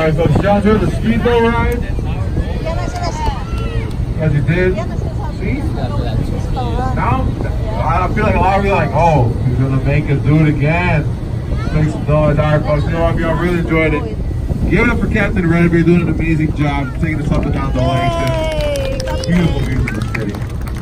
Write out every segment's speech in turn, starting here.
Alright, folks, y'all enjoy the speedboat ride? As you did? See? Now, I feel like a lot of you are like, oh, he's gonna make us do it again. Make some noise. Alright, folks, you know what? Y'all really enjoyed it. Give it up for Captain Redbeard doing an amazing job taking us up and down the lake. Beautiful, beautiful city.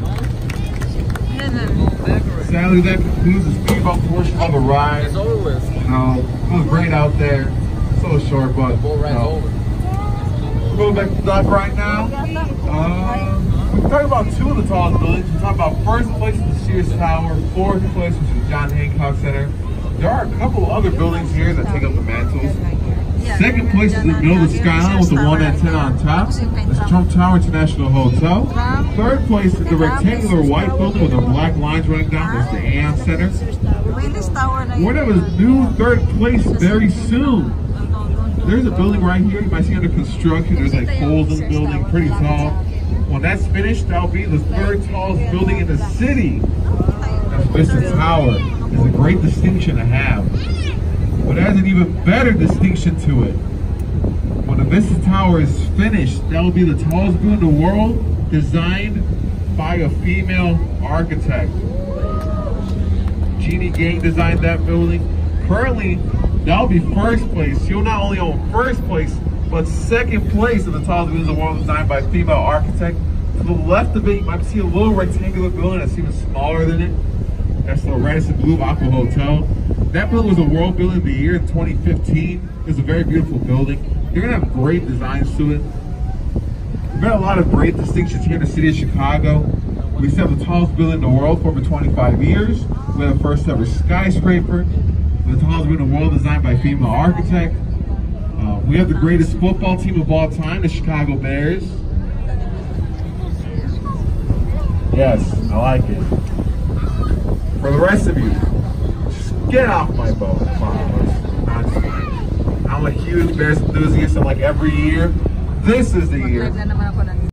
Sadly, that concludes the speedboat portion of the ride. It's over with. It was great out there. So short, but we're going back to the dock right now. We're talking about two of the tallest buildings. We're talking about first place is the Sears Tower, fourth place which is the John Hancock Center. There are a couple other buildings here that take up the mantles. Second place is in the middle of the skyline with the one antenna on top. It's Trump Tower International Hotel. Third place is the rectangular white building with the black lines running down. There's the Aon Center. We're going to have a new third place very soon. There's a building right here you might see under construction. There's like holes in the building, pretty tall. When that's finished, that'll be the third tallest building in the city. That's Vista Tower. It's a great distinction to have. But it has an even better distinction to it. When the Vista Tower is finished, that will be the tallest building in the world, designed by a female architect. Jeannie Gang designed that building. Currently, that'll be first place. She'll not only own first place, but second place in the tallest building in the world designed by a female architect. To the left of it, you might see a little rectangular building that's even smaller than it. That's the Radisson Blu Aqua Hotel. That building was a World Building of the Year in 2015. It's a very beautiful building. You're gonna have great designs to it. We've got a lot of great distinctions here in the city of Chicago. We have the tallest building in the world for over 25 years. We have the first ever skyscraper. The tallest building in the world designed by a female architect. We have the greatest football team of all time, the Chicago Bears. Yes, I like it. For the rest of you, just get off my boat. Come on, I'm a huge Bears enthusiast, and like every year, this is the year